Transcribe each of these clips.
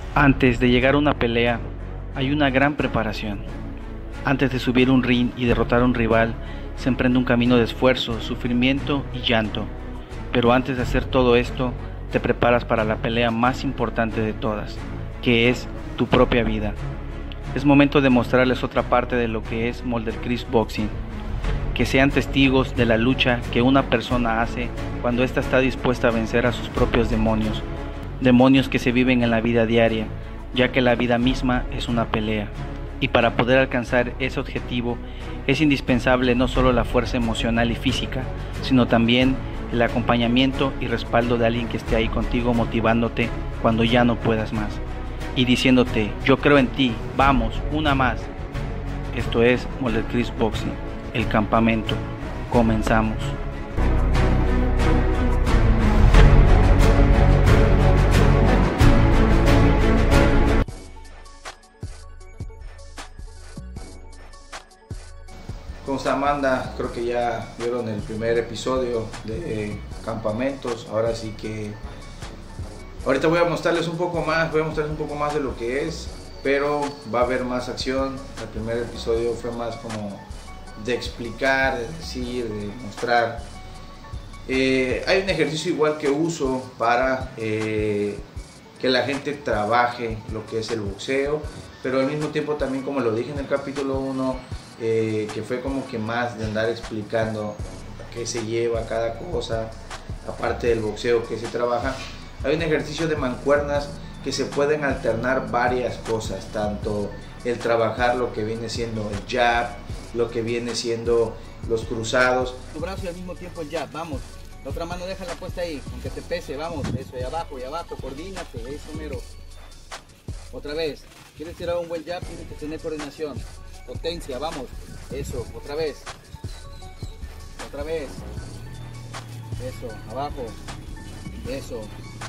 Antes de llegar a una pelea, hay una gran preparación. Antes de subir un ring y derrotar a un rival, se emprende un camino de esfuerzo, sufrimiento y llanto. Pero antes de hacer todo esto, te preparas para la pelea más importante de todas, que es tu propia vida. Es momento de mostrarles otra parte de lo que es Mulder Crest Boxing. Que sean testigos de la lucha que una persona hace cuando ésta está dispuesta a vencer a sus propios demonios. Demonios que se viven en la vida diaria, ya que la vida misma es una pelea. Y para poder alcanzar ese objetivo es indispensable no solo la fuerza emocional y física, sino también el acompañamiento y respaldo de alguien que esté ahí contigo motivándote cuando ya no puedas más. Y diciéndote, yo creo en ti, vamos, una más. Esto es Mulder Crest Boxing, el campamento. Comenzamos. ¿Cómo está Amanda? Creo que ya vieron el primer episodio de Campamentos. Ahora sí que ahorita voy a mostrarles un poco más, de lo que es, pero va a haber más acción. El primer episodio fue más como de explicar, de decir, de mostrar. Hay un ejercicio igual que uso para que la gente trabaje lo que es el boxeo, pero al mismo tiempo también, como lo dije en el capítulo 1, que fue como que más de andar explicando qué se lleva cada cosa, aparte del boxeo que se trabaja. Hay un ejercicio de mancuernas que se pueden alternar varias cosas, tanto el trabajar lo que viene siendo el jab, lo que viene siendo los cruzados. Tu brazo y al mismo tiempo el jab, vamos. La otra mano déjala puesta ahí, aunque te pese, vamos. Eso, y abajo, coordínate, eso mero. Otra vez, quieres tirar un buen jab, tienes que tener coordinación. Potencia, vamos, eso, otra vez, eso, abajo, eso,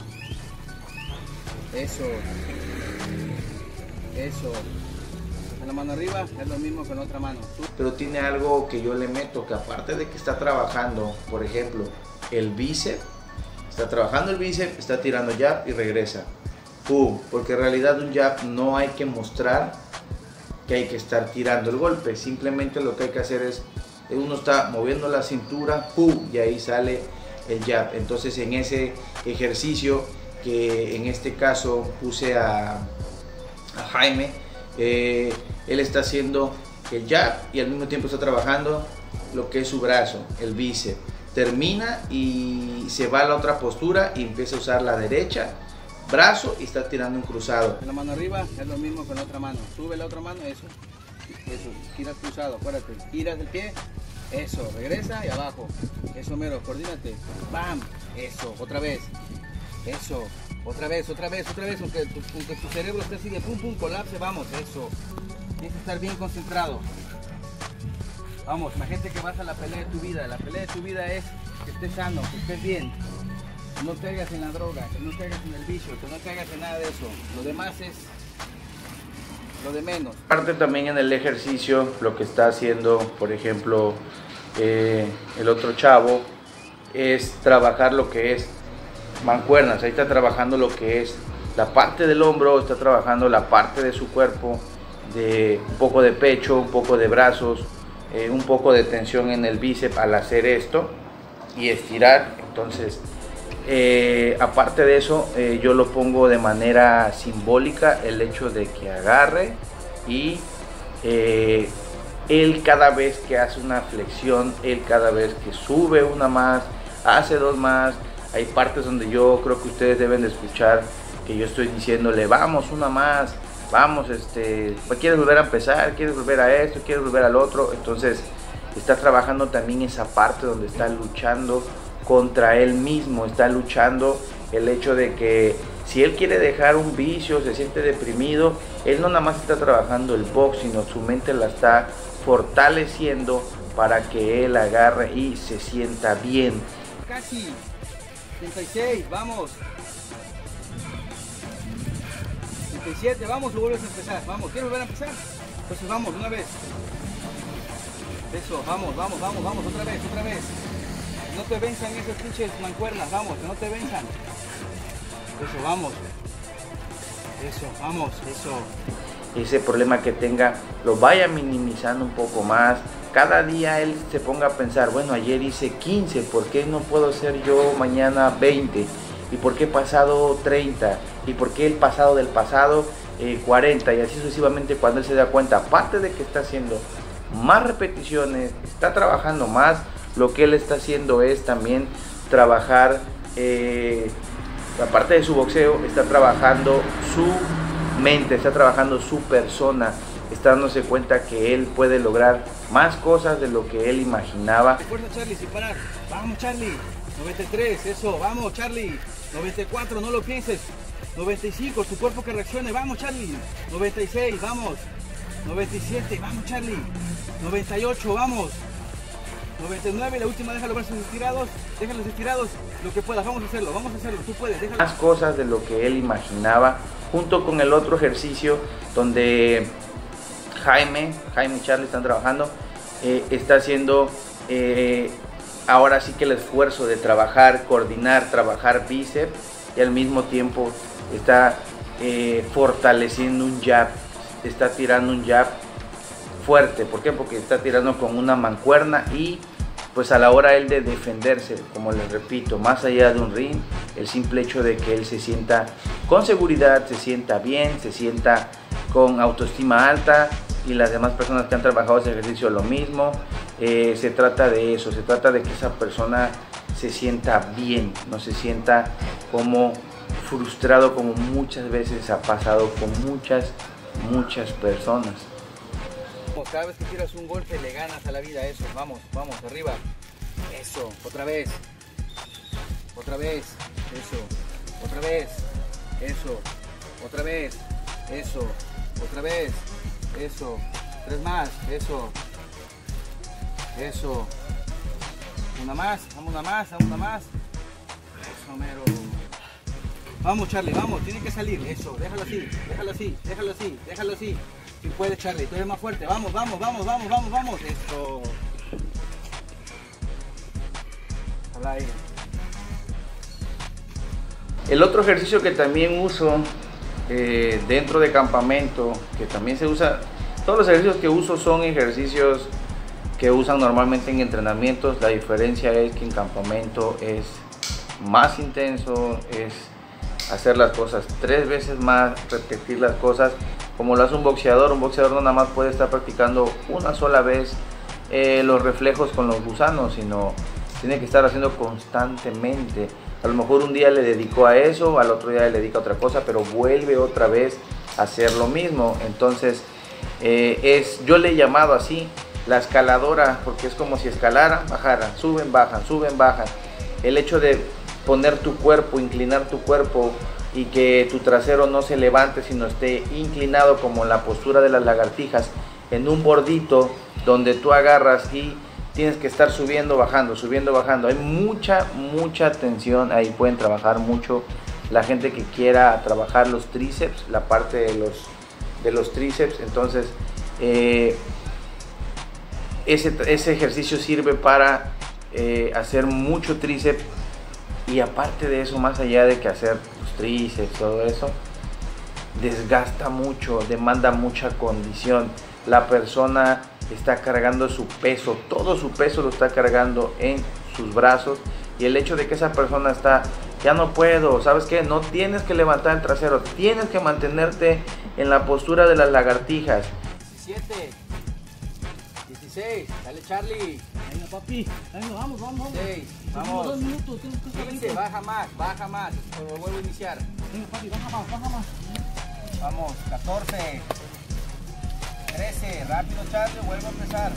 con la mano arriba es lo mismo con la otra mano. Pero tiene algo que yo le meto, que aparte de que está trabajando, por ejemplo, el bíceps, está tirando jab y regresa, ¡pum! Porque en realidad un jab no hay que mostrar que hay que estar tirando el golpe, simplemente lo que hay que hacer es, uno está moviendo la cintura, ¡pum! Y ahí sale el jab. Entonces en ese ejercicio, que en este caso puse a Jaime, él está haciendo el jab y al mismo tiempo está trabajando lo que es su brazo, el bíceps. Termina y se va a la otra postura y empieza a usar la derecha, brazo, y está tirando un cruzado. La mano arriba es lo mismo con la otra mano. Sube la otra mano, eso, tiras cruzado, acuérdate, tiras el pie, eso, regresa y abajo, eso mero, coordínate, bam, eso, otra vez, eso, otra vez, aunque tu cerebro esté así de pum pum, colapse, vamos, eso, tienes que estar bien concentrado. Vamos, imagínate que vas a la pelea de tu vida. La pelea de tu vida es que estés sano, que estés bien. No caigas en la droga, que no caigas en el vicio, que no caigas en nada de eso. Lo demás es lo de menos. Aparte también en el ejercicio, lo que está haciendo, por ejemplo, el otro chavo, es trabajar lo que es mancuernas. Ahí está trabajando lo que es la parte del hombro, está trabajando la parte de su cuerpo, de un poco de pecho, un poco de brazos, un poco de tensión en el bíceps al hacer esto y estirar. Entonces, aparte de eso, yo lo pongo de manera simbólica, el hecho de que agarre y él cada vez que hace una flexión, él cada vez que sube una más, hace dos más. Hay partes donde yo creo que ustedes deben de escuchar que yo estoy diciéndole, vamos, una más, vamos, quieres volver a empezar, quieres volver a esto, quieres volver al otro. Entonces está trabajando también esa parte donde está luchando contra él mismo, está luchando el hecho de que si él quiere dejar un vicio, se siente deprimido, él no nada más está trabajando el box, sino su mente la está fortaleciendo para que él agarre y se sienta bien. Casi 36, vamos. 37, vamos, lo vuelves a empezar, vamos, ¿quieres volver a empezar? Entonces vamos, una vez. Eso, vamos, otra vez. No te venzan esas pinches mancuernas, vamos, que no te venzan. Eso, vamos. Eso, vamos, eso. Ese problema que tenga lo vaya minimizando un poco más. Cada día él se ponga a pensar, bueno, ayer hice 15, ¿por qué no puedo hacer yo mañana 20? ¿Y por qué pasado 30? ¿Y por qué el pasado del pasado 40? Y así sucesivamente, cuando él se da cuenta, aparte de que está haciendo más repeticiones, está trabajando más, lo que él está haciendo es también trabajar, aparte de su boxeo, está trabajando su mente, está trabajando su persona, está dándose cuenta que él puede lograr más cosas de lo que él imaginaba. Fuerza, Charlie, sin parar. Vamos, Charlie. 93, eso, vamos, Charlie. 94, no lo pienses. 95, tu cuerpo que reaccione, vamos, Charlie. 96, vamos. 97, vamos, Charlie. 98, vamos. 99, la última, deja los brazos estirados, déjalos estirados, lo que puedas, vamos a hacerlo, tú puedes, déjalo. Más cosas de lo que él imaginaba, junto con el otro ejercicio donde Jaime y Charlie están trabajando, está haciendo ahora sí que el esfuerzo de trabajar, coordinar, trabajar bíceps, y al mismo tiempo está fortaleciendo un jab, está tirando un jab fuerte. ¿Por qué? Porque está tirando con una mancuerna, y pues a la hora él de defenderse, como les repito, más allá de un ring, el simple hecho de que él se sienta con seguridad, se sienta bien, se sienta con autoestima alta, y las demás personas que han trabajado ese ejercicio lo mismo. Se trata de eso, se trata de que esa persona se sienta bien, no se sienta como frustrado, como muchas veces ha pasado con muchas personas. Cada vez que tiras un golpe le ganas a la vida, eso, vamos, vamos, arriba, eso, otra vez, eso, otra vez, eso, otra vez, eso, otra vez, eso, 3 más, eso, una más, vamos una más, eso mero. Vamos, Charlie, vamos, tiene que salir, eso, déjalo así. Si puedes, Charlie, tú eres más fuerte. Vamos. Esto. Al aire. El otro ejercicio que también uso dentro de campamento, que también se usa, todos los ejercicios que uso son ejercicios que usan normalmente en entrenamientos. La diferencia es que en campamento es más intenso, es hacer las cosas 3 veces más, repetir las cosas como lo hace un boxeador. Un boxeador no nada más puede estar practicando una sola vez los reflejos con los gusanos, sino tiene que estar haciendo constantemente. A lo mejor un día le dedicó a eso, al otro día le dedica a otra cosa, pero vuelve otra vez a hacer lo mismo. Entonces yo le he llamado así la escaladora, porque es como si escalaran, bajaran, suben, bajan. El hecho de poner tu cuerpo, inclinar tu cuerpo, y que tu trasero no se levante, sino esté inclinado como en la postura de las lagartijas, en un bordito donde tú agarras y tienes que estar subiendo, bajando. Hay mucha tensión ahí. Pueden trabajar mucho la gente que quiera trabajar los tríceps, la parte de los tríceps. Entonces ese ejercicio sirve para hacer mucho tríceps, y aparte de eso, más allá de que hacer tríceps, todo eso desgasta mucho, demanda mucha condición. La persona está cargando su peso, todo su peso lo está cargando en sus brazos, y el hecho de que esa persona está, ya no puedo, ¿sabes qué? No tienes que levantar el trasero, tienes que mantenerte en la postura de las lagartijas. 17, 16, dale, Charlie. Venga, papi, venga, vamos. 6, vamos. 2 minutos, tienes que estar 15, baja más, pero vuelvo a iniciar. Venga, papi, baja más. Vamos, 14, 13, rápido, Charlie, vuelvo a empezar.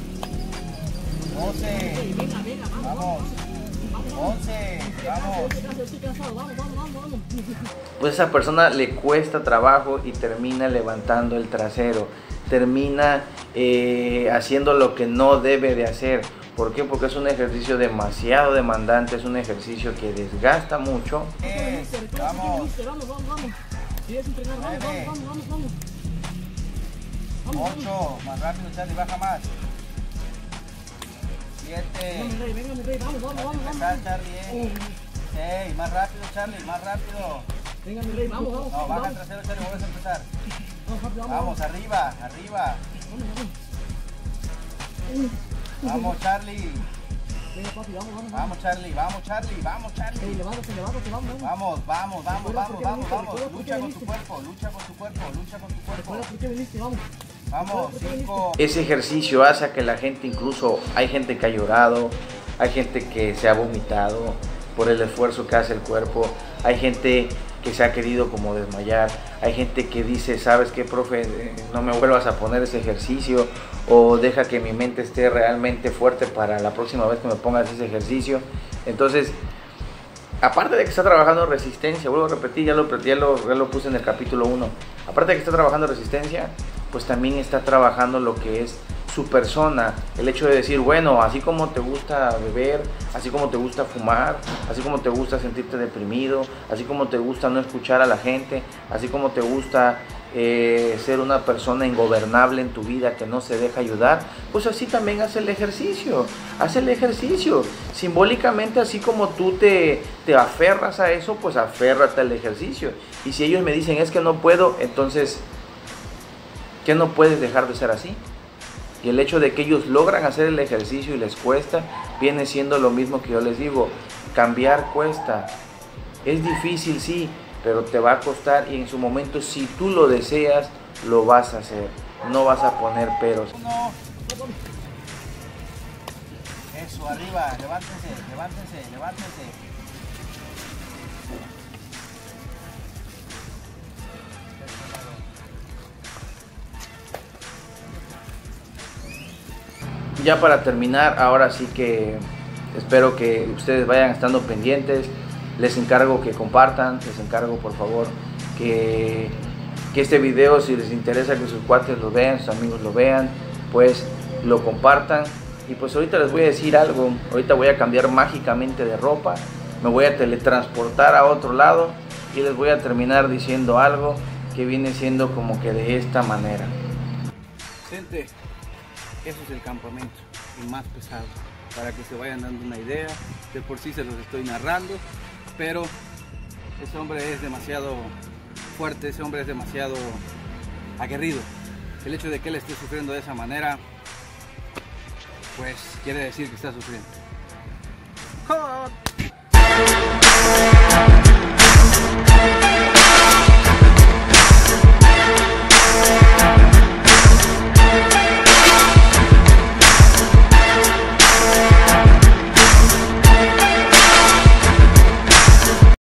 12, Venga, vamos. 11, vamos. Estoy cansado, vamos. Pues a esa persona le cuesta trabajo y termina levantando el trasero, termina haciendo lo que no debe de hacer. ¿Por qué? Porque es un ejercicio demasiado demandante, es un ejercicio que desgasta mucho. Vamos. ¿Quieres entrenar? Vamos. 8, más rápido, Charlie, baja más. 7. Venga, mi rey, vamos. Empezar, Charlie. 6, más rápido, Charlie, más rápido. Venga, mi rey, vamos, vamos. No, Papi, baja vamos. trasero, Charlie, vuelves a empezar. Vamos, papi, vamos. Vamos, arriba, arriba. Vamos, Charlie. Venga, papi, vamos, vamos. Vamos, Charlie, vamos, Charlie, vamos, Ey, Charlie. levántate, levántate, vamos, vamos. Vamos, vamos, vamos, Recuerda vamos, por qué vamos, viniste, vamos. recuerda por qué Lucha con tu viniste. cuerpo, lucha con tu cuerpo, lucha con tu cuerpo. Recuerda por qué viniste, vamos. Vamos, 5. Ese ejercicio hace que la gente, incluso hay gente que ha llorado, hay gente que se ha vomitado por el esfuerzo que hace el cuerpo, hay gente que se ha querido como desmayar, hay gente que dice, ¿sabes qué, profe? No me vuelvas a poner ese ejercicio, o deja que mi mente esté realmente fuerte para la próxima vez que me pongas ese ejercicio. Entonces, aparte de que está trabajando resistencia, vuelvo a repetir, ya lo puse en el capítulo 1, aparte de que está trabajando resistencia, pues también está trabajando lo que es su persona, el hecho de decir, bueno, así como te gusta beber, así como te gusta fumar, así como te gusta sentirte deprimido, así como te gusta no escuchar a la gente, así como te gusta ser una persona ingobernable en tu vida que no se deja ayudar, pues así también haz el ejercicio, simbólicamente, así como tú te aferras a eso, pues aférrate al ejercicio. Y si ellos me dicen, es que no puedo, entonces, ¿qué no puedes dejar de ser así? Y el hecho de que ellos logran hacer el ejercicio y les cuesta, viene siendo lo mismo que yo les digo, cambiar cuesta, es difícil sí, pero te va a costar, y en su momento, si tú lo deseas, lo vas a hacer, no vas a poner peros. Eso, arriba, levántense, levántense, levántense. Ya para terminar, ahora sí que espero que ustedes vayan estando pendientes. Les encargo que compartan, les encargo por favor que este video, si les interesa que sus cuates lo vean, sus amigos lo vean, pues lo compartan. Y pues ahorita les voy a decir algo, ahorita voy a cambiar mágicamente de ropa, me voy a teletransportar a otro lado y les voy a terminar diciendo algo que viene siendo como que de esta manera. Gente, eso es el campamento, el más pesado, para que se vayan dando una idea. De por sí se los estoy narrando, pero ese hombre es demasiado fuerte, ese hombre es demasiado aguerrido. El hecho de que él esté sufriendo de esa manera, pues quiere decir que está sufriendo. ¡Cut!